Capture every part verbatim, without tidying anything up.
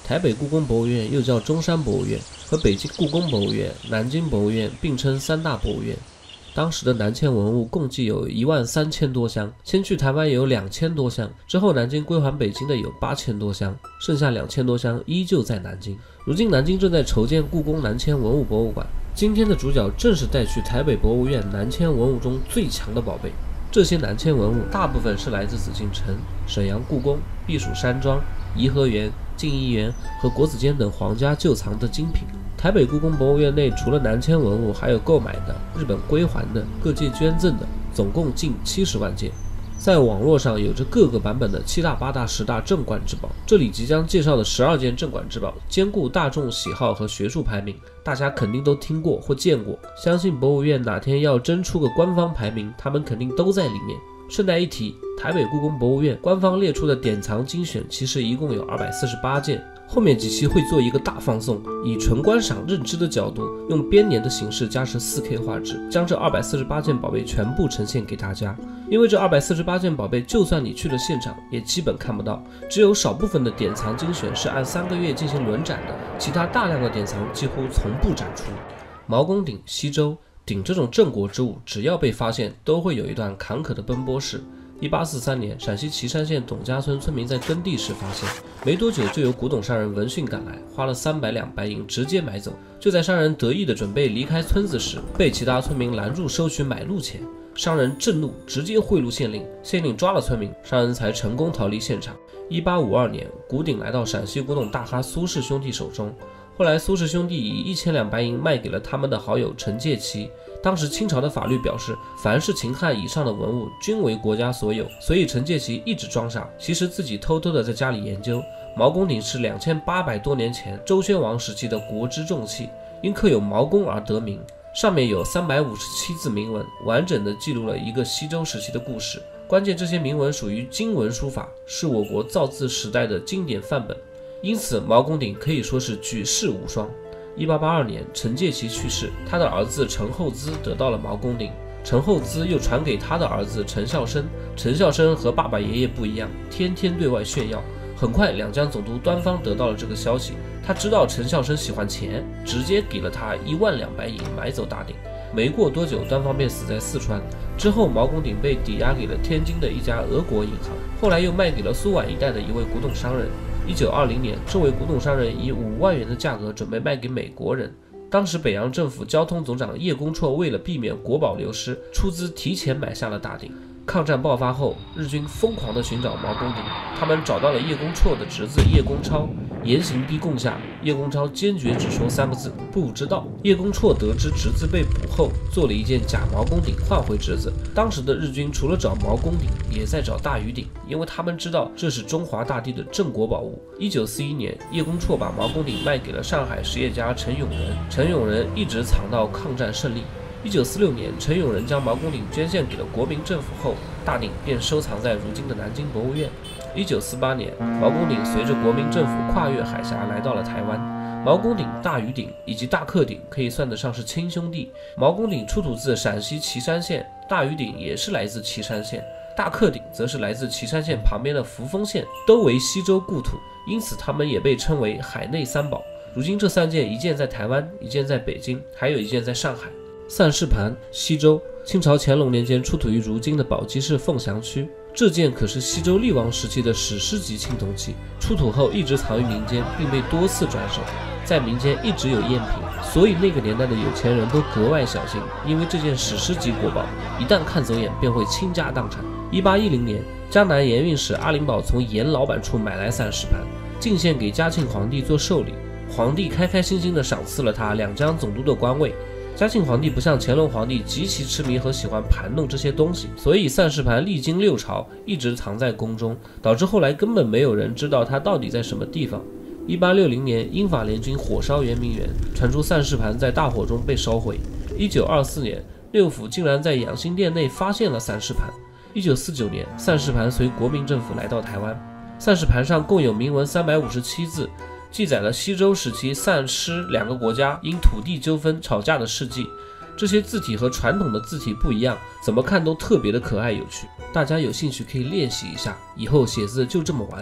台北故宫博物院又叫中山博物院，和北京故宫博物院、南京博物院并称三大博物院。当时的南迁文物共计有一万三千多箱，迁去台湾有两千多箱，之后南京归还北京的有八千多箱，剩下两千多箱依旧在南京。如今南京正在筹建故宫南迁文物博物馆，今天的主角正是带去台北博物院南迁文物中最强的宝贝。这些南迁文物大部分是来自紫禁城、沈阳故宫、避暑山庄、颐和园、静怡园和国子监等皇家旧藏的精品。台北故宫博物院内除了南迁文物，还有购买的、日本归还的、各界捐赠的，总共近七十万件。在网络上有着各个版本的七大、八大、十大镇馆之宝，这里即将介绍的十二件镇馆之宝，兼顾大众喜好和学术排名，大家肯定都听过或见过。相信博物院哪天要真出个官方排名，他们肯定都在里面。顺带一提，台北故宫博物院官方列出的典藏精选其实一共有二百四十八件，后面几期会做一个大放送，以纯观赏认知的角度，用编年的形式加持 四K 画质，将这二百四十八件宝贝全部呈现给大家。因为这二百四十八件宝贝，就算你去了现场，也基本看不到，只有少部分的典藏精选是按三个月进行轮展的，其他大量的典藏几乎从不展出。毛公鼎、西周鼎这种镇国之物，只要被发现，都会有一段坎坷的奔波史。一八四三年，陕西岐山县董家村村民在耕地时发现，没多久就有古董商人闻讯赶来，花了三百两白银直接买走。就在商人得意的准备离开村子时，被其他村民拦住收取买路钱。商人震怒，直接贿赂县令，县令抓了村民，商人才成功逃离现场。一八五二年，古鼎来到陕西古董大咖苏氏兄弟手中。后来苏氏兄弟以一千两白银卖给了他们的好友陈介祺。当时清朝的法律表示，凡是秦汉以上的文物均为国家所有，所以陈介祺一直装傻，其实自己偷偷的在家里研究。毛公鼎是两千八百多年前周宣王时期的国之重器，因刻有毛公而得名。上面有三百五十七字铭文，完整的记录了一个西周时期的故事。关键这些铭文属于金文书法，是我国造字时代的经典范本，因此毛公鼎可以说是举世无双。一八八二年，陈介祺去世，他的儿子陈厚咨得到了毛公鼎，陈厚咨又传给他的儿子陈孝生。陈孝生和爸爸爷爷不一样，天天对外炫耀。很快，两江总督端方得到了这个消息，他知道陈孝生喜欢钱，直接给了他一万两白银买走大鼎。没过多久，端方便死在四川。之后，毛公鼎被抵押给了天津的一家俄国银行，后来又卖给了苏皖一带的一位古董商人。一九二零年，这位古董商人以五万元的价格准备卖给美国人。当时北洋政府交通总长叶公绰为了避免国宝流失，出资提前买下了大鼎。抗战爆发后，日军疯狂地寻找毛公鼎，他们找到了叶公绰的侄子叶公超，严刑逼供下，叶公超坚决只说三个字：不知道。叶公绰得知侄子被捕后，做了一件假毛公鼎换回侄子。当时的日军除了找毛公鼎，也在找大禹鼎，因为他们知道这是中华大地的镇国宝物。一九四一年，叶公绰把毛公鼎卖给了上海实业家陈永仁，陈永仁一直藏到抗战胜利。一九四六年，陈永仁将毛公鼎捐献给了国民政府后，大鼎便收藏在如今的南京博物院。一九四八年，毛公鼎随着国民政府跨越海峡来到了台湾。毛公鼎、大禹鼎以及大克鼎可以算得上是亲兄弟。毛公鼎出土自陕西岐山县，大禹鼎也是来自岐山县，大克鼎则是来自岐山县旁边的扶风县，都为西周故土，因此他们也被称为海内三宝。如今这三件，一件在台湾，一件在北京，还有一件在上海。散氏盘，西周，清朝乾隆年间出土于如今的宝鸡市凤翔区。这件可是西周厉王时期的史诗级青铜器，出土后一直藏于民间，并被多次转手，在民间一直有赝品，所以那个年代的有钱人都格外小心，因为这件史诗级国宝一旦看走眼，便会倾家荡产。一八一零年，江南盐运使阿灵堡从盐老板处买来散氏盘，进献给嘉庆皇帝做寿礼，皇帝开开心心地赏赐了他两江总督的官位。嘉庆皇帝不像乾隆皇帝极其痴迷和喜欢盘弄这些东西，所以散氏盘历经六朝一直藏在宫中，导致后来根本没有人知道它到底在什么地方。一八六零年，英法联军火烧圆明园，传出散氏盘在大火中被烧毁。一九二四年，六府竟然在养心殿内发现了散氏盘。一九四九年，散氏盘随国民政府来到台湾，散氏盘上共有铭文三百五十七字，记载了西周时期散失两个国家因土地纠纷吵架的事迹。这些字体和传统的字体不一样，怎么看都特别的可爱有趣，大家有兴趣可以练习一下，以后写字就这么玩。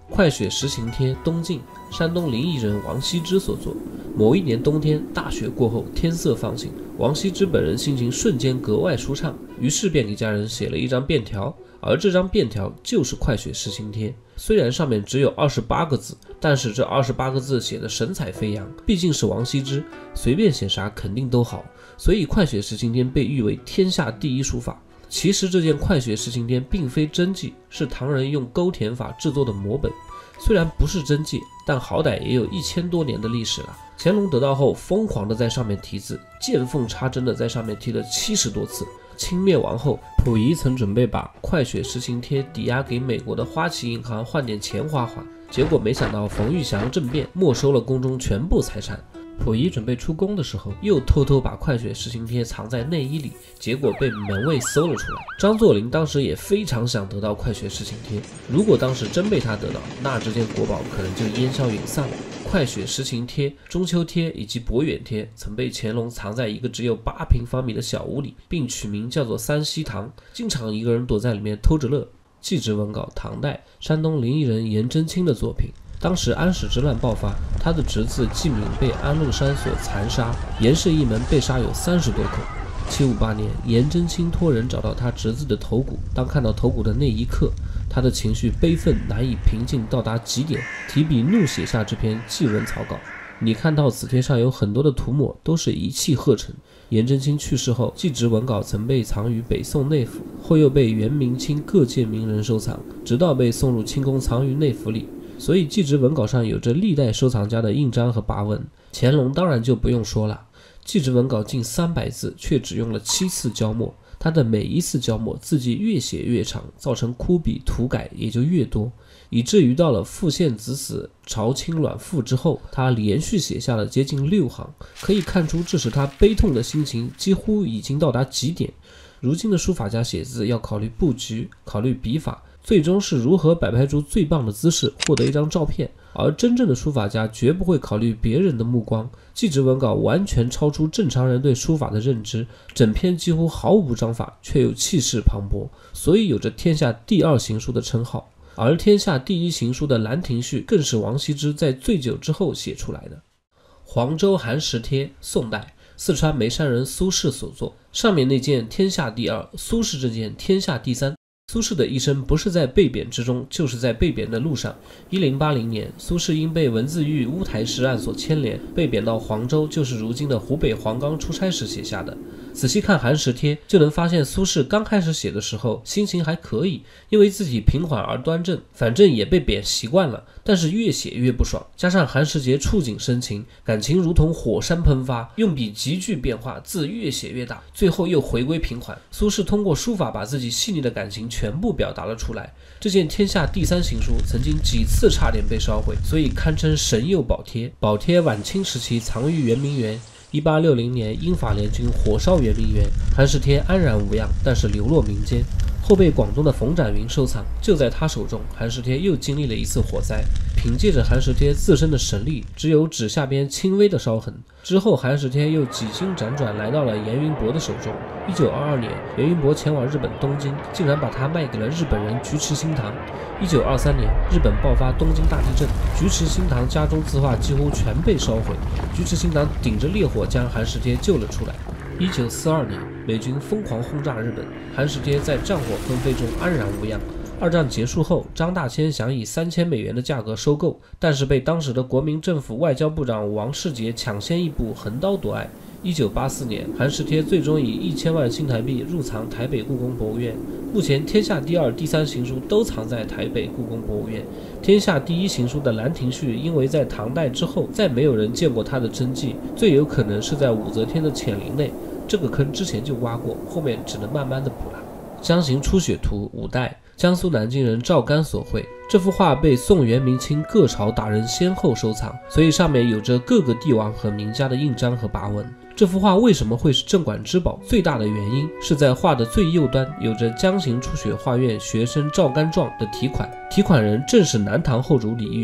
快雪时晴帖东晋，山东临沂人王羲之所作。某一年冬天，大雪过后，天色放晴，王羲之本人心情瞬间格外舒畅，于是便给家人写了一张便条，而这张便条就是快雪时晴帖。虽然上面只有二十八个字，但是这二十八个字写的神采飞扬，毕竟是王羲之，随便写啥肯定都好，所以快雪时晴帖被誉为天下第一书法。其实这件快雪时晴帖并非真迹，是唐人用勾填法制作的摹本。虽然不是真迹，但好歹也有一千多年的历史了。乾隆得到后，疯狂的在上面题字，见缝插针的在上面题了七十多次。清灭亡后，溥仪曾准备把快雪时晴帖抵押给美国的花旗银行换点钱花花，结果没想到冯玉祥政变，没收了宫中全部财产。溥仪准备出宫的时候，又偷偷把快雪时晴帖藏在内衣里，结果被门卫搜了出来。张作霖当时也非常想得到快雪时晴帖，如果当时真被他得到，那这件国宝可能就烟消云散了。快雪时晴帖、中秋帖以及博远帖曾被乾隆藏在一个只有八平方米的小屋里，并取名叫做三希堂，经常一个人躲在里面偷着乐。祭侄文稿，唐代山东临沂人颜真卿的作品。当时安史之乱爆发，他的侄子季敏被安禄山所残杀，颜氏一门被杀有三十多口。七五八年，颜真卿托人找到他侄子的头骨，当看到头骨的那一刻，他的情绪悲愤难以平静到达极点，提笔怒写下这篇祭文草稿。你看到此帖上有很多的涂抹，都是一气呵成。颜真卿去世后，祭侄文稿曾被藏于北宋内府，后又被元明清各界名人收藏，直到被送入清宫藏于内府里。所以祭侄文稿上有着历代收藏家的印章和跋文。乾隆当然就不用说了，祭侄文稿近三百字，却只用了七次浇墨，他的每一次浇墨字迹越写越长，造成枯笔涂改也就越多，以至于到了傅献子死、朝清卵父之后，他连续写下了接近六行，可以看出这时他悲痛的心情几乎已经到达极点。如今的书法家写字要考虑布局，考虑笔法，最终是如何摆拍出最棒的姿势，获得一张照片。而真正的书法家绝不会考虑别人的目光，祭侄文稿完全超出正常人对书法的认知，整篇几乎毫无章法，却有气势磅礴，所以有着天下第二行书的称号。而天下第一行书的《兰亭序》更是王羲之在醉酒之后写出来的。黄州寒食帖，宋代四川眉山人苏轼所作，上面那件天下第二，苏轼这件天下第三。苏轼的一生不是在被贬之中，就是在被贬的路上。一零八零年，苏轼因被文字狱乌台诗案所牵连，被贬到黄州，就是如今的湖北黄冈出差时写下的。仔细看寒食帖，就能发现苏轼刚开始写的时候心情还可以，因为自己平缓而端正，反正也被贬习惯了，但是越写越不爽，加上寒食节触景生情，感情如同火山喷发，用笔急剧变化，字越写越大，最后又回归平缓。苏轼通过书法把自己细腻的感情全部表达了出来。这件天下第三行书曾经几次差点被烧毁，所以堪称神佑宝帖。宝帖晚清时期藏于圆明园，一八六零年英法联军火烧圆明园，寒食帖安然无恙，但是流落民间，后被广东的冯展云收藏。就在他手中，寒食帖又经历了一次火灾，凭借着寒食帖自身的神力，只有指下边轻微的烧痕。之后寒食帖又几经辗转来到了严云伯的手中。一九二二年，严云伯前往日本东京，竟然把它卖给了日本人菊池新堂。一九二三年，日本爆发东京大地震，菊池新堂家中字画几乎全被烧毁，菊池新堂顶着烈火将寒食帖救了出来。一九四二年，美军疯狂轰炸日本，寒食帖在战火纷飞中安然无恙。二战结束后，张大千想以三千美元的价格收购，但是被当时的国民政府外交部长王世杰抢先一步横刀夺爱。一九八四年，寒食帖最终以一千万新台币入藏台北故宫博物院。目前天下第二、第三行书都藏在台北故宫博物院。天下第一行书的《兰亭序》，因为在唐代之后再没有人见过它的真迹，最有可能是在武则天的乾陵内。这个坑之前就挖过，后面只能慢慢的补了。江行出血图，五代江苏南京人赵干所绘，这幅画被宋元明清各朝大人先后收藏，所以上面有着各个帝王和名家的印章和跋文。这幅画为什么会是镇馆之宝？最大的原因是在画的最右端有着江行出血画院学生赵干状的题款，题款人正是南唐后主李煜。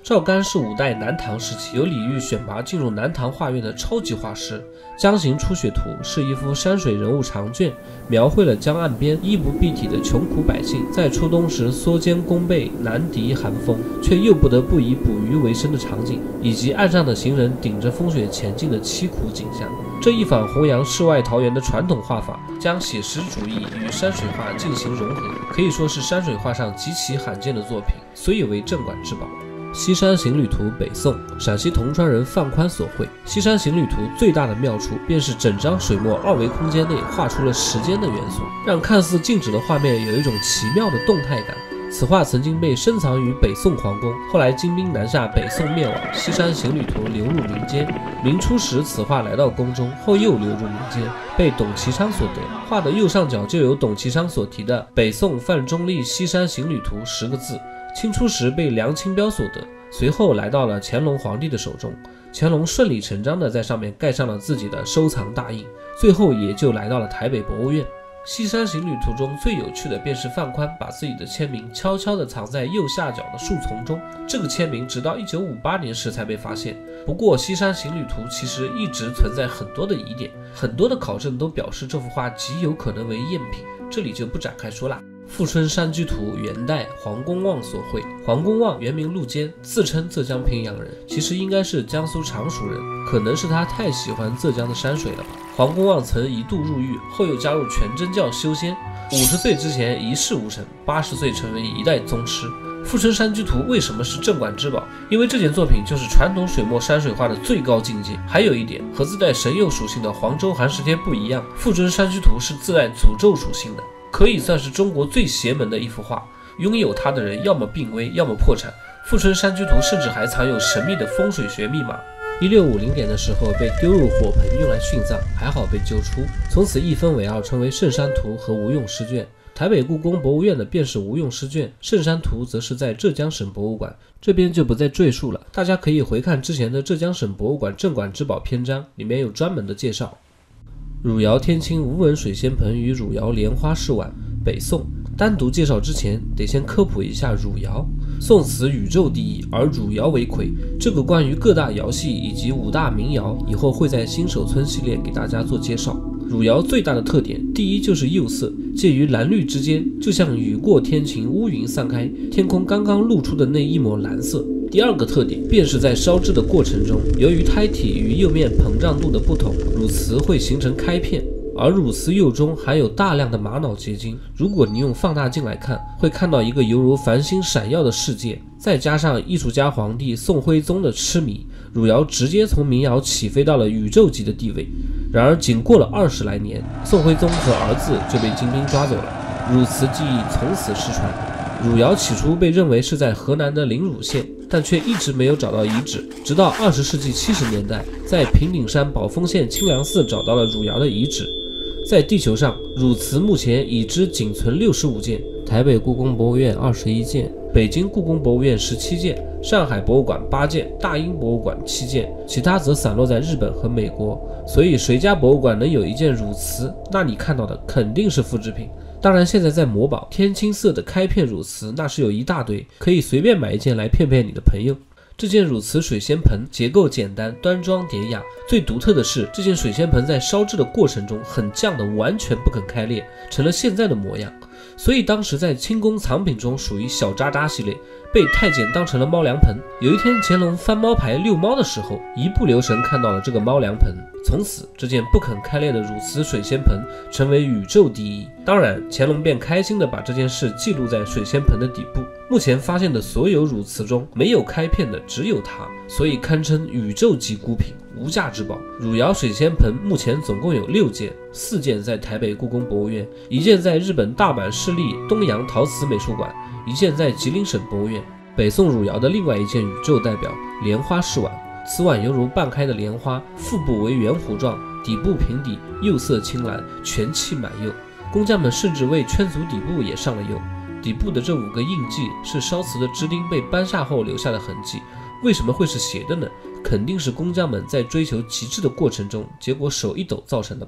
赵干是五代南唐时期由李煜选拔进入南唐画院的超级画师。江行初雪图是一幅山水人物长卷，描绘了江岸边衣不蔽体的穷苦百姓在初冬时缩肩弓背，难敌寒风，却又不得不以捕鱼为生的场景，以及岸上的行人顶着风雪前进的凄苦景象。这一反弘扬世外桃源的传统画法，将写实主义与山水画进行融合，可以说是山水画上极其罕见的作品，所以为镇馆之宝。西山行旅图，北宋，陕西铜川人范宽所绘。西山行旅图最大的妙处，便是整张水墨二维空间内画出了时间的元素，让看似静止的画面有一种奇妙的动态感。此画曾经被深藏于北宋皇宫，后来金兵南下，北宋灭亡，西山行旅图流入民间。明初时，此画来到宫中，后又流入民间，被董其昌所得。画的右上角就有董其昌所提的“北宋范仲立西山行旅图”十个字。清初时被梁清标所得，随后来到了乾隆皇帝的手中，乾隆顺理成章地在上面盖上了自己的收藏大印，最后也就来到了台北博物院。西山行旅图中最有趣的便是范宽把自己的签名悄悄地藏在右下角的树丛中，这个签名直到一九五八年时才被发现。不过西山行旅图其实一直存在很多的疑点，很多的考证都表示这幅画极有可能为赝品，这里就不展开说了。富春山居图，元代黄公望所绘。黄公望原名陆坚，自称浙江平阳人，其实应该是江苏常熟人，可能是他太喜欢浙江的山水了吧。黄公望曾一度入狱，后又加入全真教修仙，五十岁之前一事无成，八十岁成为一代宗师。富春山居图为什么是镇馆之宝？因为这件作品就是传统水墨山水画的最高境界。还有一点，和自带神佑属性的黄州寒食帖不一样，富春山居图是自带诅咒属性的，可以算是中国最邪门的一幅画，拥有它的人要么病危，要么破产。富春山居图甚至还藏有神秘的风水学密码。一六五零年的时候被丢入火盆用来殉葬，还好被救出，从此一分为二，成为圣山图和无用诗卷。台北故宫博物院的便是无用诗卷，圣山图则是在浙江省博物馆，这边就不再赘述了，大家可以回看之前的浙江省博物馆镇馆之宝篇章，里面有专门的介绍。汝窑天青无纹水仙盆与汝窑莲花饰碗，北宋。单独介绍之前，得先科普一下汝窑。宋词宇宙第一，而汝窑为魁。这个关于各大窑系以及五大名窑，以后会在新手村系列给大家做介绍。汝窑最大的特点，第一就是釉色，介于蓝绿之间，就像雨过天晴，乌云散开，天空刚刚露出的那一抹蓝色。第二个特点便是在烧制的过程中，由于胎体与釉面膨胀度的不同，汝瓷会形成开片，而汝瓷釉中含有大量的玛瑙结晶，如果你用放大镜来看，会看到一个犹如繁星闪耀的世界。再加上艺术家皇帝宋徽宗的痴迷，汝窑直接从民窑起飞到了宇宙级的地位。然而仅过了二十来年，宋徽宗和儿子就被金兵抓走了，汝瓷技艺从此失传。汝窑起初被认为是在河南的临汝县，但却一直没有找到遗址，直到二十世纪七十年代，在平顶山宝丰县清凉寺找到了汝窑的遗址。在地球上，汝瓷目前已知仅存六十五件，台北故宫博物院二十一件，北京故宫博物院十七件，上海博物馆八件，大英博物馆七件，其他则散落在日本和美国。所以谁家博物馆能有一件汝瓷，那你看到的肯定是复制品。当然现在在某宝天青色的开片汝瓷那是有一大堆，可以随便买一件来骗骗你的朋友。这件汝瓷水仙盆结构简单，端庄典雅，最独特的是这件水仙盆在烧制的过程中很犟的完全不肯开裂，成了现在的模样。所以当时在清宫藏品中属于小渣渣系列，被太监当成了猫粮盆。有一天乾隆翻猫牌遛猫的时候，一不留神看到了这个猫粮盆，从此这件不肯开裂的汝瓷水仙盆成为宇宙第一。当然乾隆便开心地把这件事记录在水仙盆的底部。目前发现的所有汝瓷中没有开片的只有它，所以堪称宇宙级孤品，无价之宝。汝窑水仙盆目前总共有六件，四件在台北故宫博物院，一件在日本大阪市立东洋陶瓷美术馆，一件在吉林省博物院。北宋汝窑的另外一件宇宙代表莲花饰碗，此碗犹如半开的莲花，腹部为圆弧状，底部平底，釉色青蓝，全漆满釉。工匠们甚至为圈足底部也上了釉。底部的这五个印记是烧瓷的支钉被扳下后留下的痕迹，为什么会是斜的呢？肯定是工匠们在追求极致的过程中，结果手一抖造成的吧。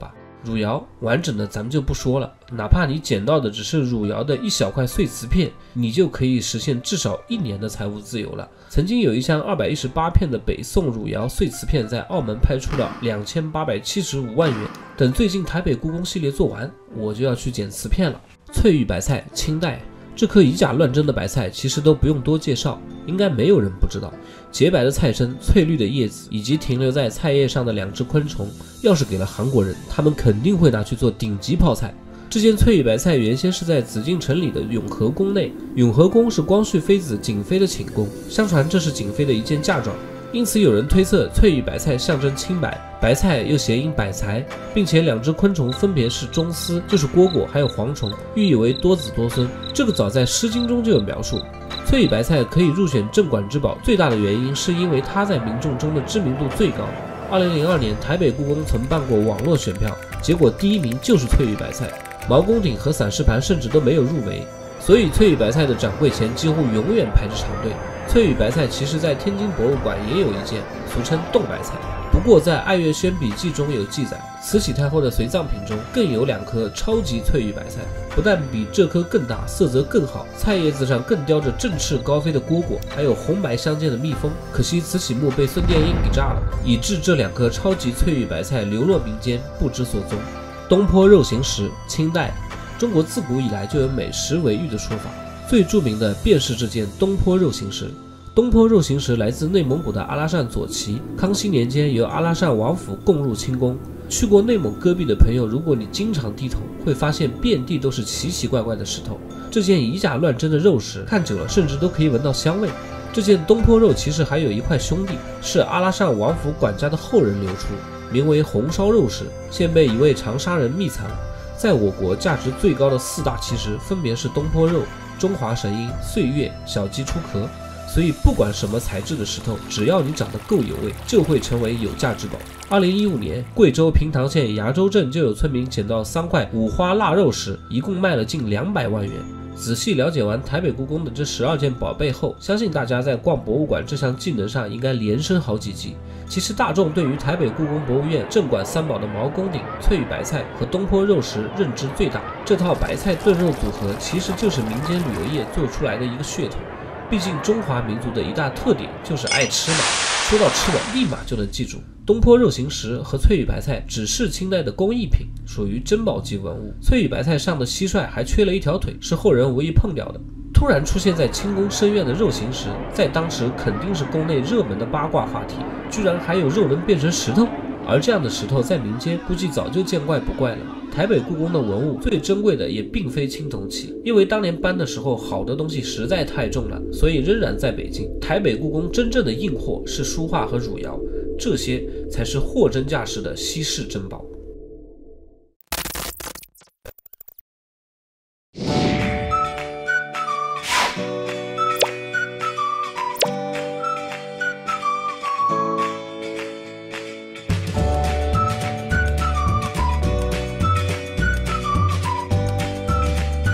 汝窑完整的咱们就不说了，哪怕你捡到的只是汝窑的一小块碎瓷片，你就可以实现至少一年的财务自由了。曾经有一箱二百一十八片的北宋汝窑碎瓷片在澳门拍出了两千八百七十五万元。等最近台北故宫系列做完，我就要去捡瓷片了。翠玉白菜，清代。这颗以假乱真的白菜其实都不用多介绍，应该没有人不知道。洁白的菜身，翠绿的叶子，以及停留在菜叶上的两只昆虫，要是给了韩国人，他们肯定会拿去做顶级泡菜。这件翠玉白菜原先是在紫禁城里的永和宫内，永和宫是光绪妃子瑾妃的寝宫，相传这是瑾妃的一件嫁妆。因此有人推测翠玉白菜象征清白，白菜又谐音百财，并且两只昆虫分别是中丝，就是蝈蝈，还有蝗虫，寓意为多子多孙。这个早在《诗经》中就有描述。翠玉白菜可以入选镇馆之宝，最大的原因是因为它在民众中的知名度最高。二零零二年台北故宫曾办过网络选票，结果第一名就是翠玉白菜，毛公鼎和散氏盘甚至都没有入围。所以翠玉白菜的展柜前几乎永远排着长队。翠玉白菜其实在天津博物馆也有一件，俗称冻白菜。不过在《爱月轩笔记》中有记载，慈禧太后的随葬品中更有两颗超级翠玉白菜，不但比这颗更大，色泽更好，菜叶子上更雕着振翅高飞的蝈蝈，还有红白相间的蜜蜂。可惜慈禧墓被孙殿英给炸了，以致这两颗超级翠玉白菜流落民间，不知所踪。东坡肉形石，清代。中国自古以来就有美食为玉的说法，最著名的便是这件东坡肉形石。东坡肉形石来自内蒙古的阿拉善左旗，康熙年间由阿拉善王府供入清宫。去过内蒙戈壁的朋友，如果你经常低头，会发现遍地都是奇奇怪怪的石头。这件以假乱真的肉石，看久了甚至都可以闻到香味。这件东坡肉其实还有一块兄弟，是阿拉善王府管家的后人流出，名为红烧肉石，现被一位长沙人秘藏。在我国价值最高的四大奇石分别是东坡肉、中华神鹰、岁月、小鸡出壳，所以不管什么材质的石头，只要你长得够有味，就会成为有价之宝。二零一五年，贵州平塘县崖州镇就有村民捡到三块五花腊肉石，一共卖了近两百万元。仔细了解完台北故宫的这十二件宝贝后，相信大家在逛博物馆这项技能上应该连升好几级。其实大众对于台北故宫博物院镇馆三宝的毛公鼎、翠玉白菜和东坡肉石认知最大，这套白菜炖肉组合其实就是民间旅游业做出来的一个噱头。毕竟中华民族的一大特点就是爱吃嘛，说到吃的立马就能记住。东坡肉形石和翠玉白菜只是清代的工艺品，属于珍宝级文物。翠玉白菜上的蟋蟀还缺了一条腿，是后人无意碰掉的。突然出现在清宫深院的肉形石，在当时肯定是宫内热门的八卦话题，居然还有肉能变成石头。而这样的石头在民间估计早就见怪不怪了。台北故宫的文物最珍贵的也并非青铜器，因为当年搬的时候好的东西实在太重了，所以仍然在北京。台北故宫真正的硬货是书画和汝窑，这些才是货真价实的稀世珍宝。